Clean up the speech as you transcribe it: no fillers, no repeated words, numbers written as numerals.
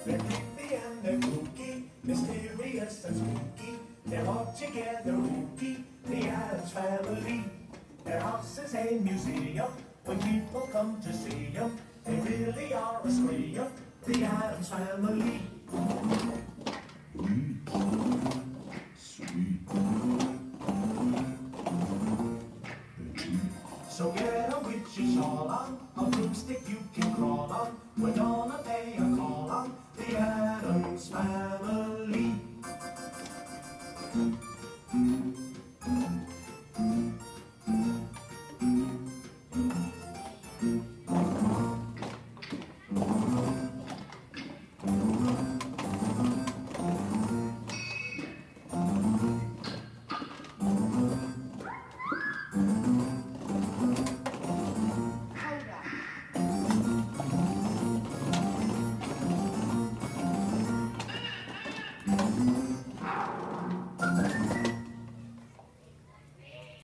They're creepy and they're kooky, mysterious and spooky. They're all together ooky, the Addams Family. Their house is a museum when people come to see them. They really are a scream, the Addams Family.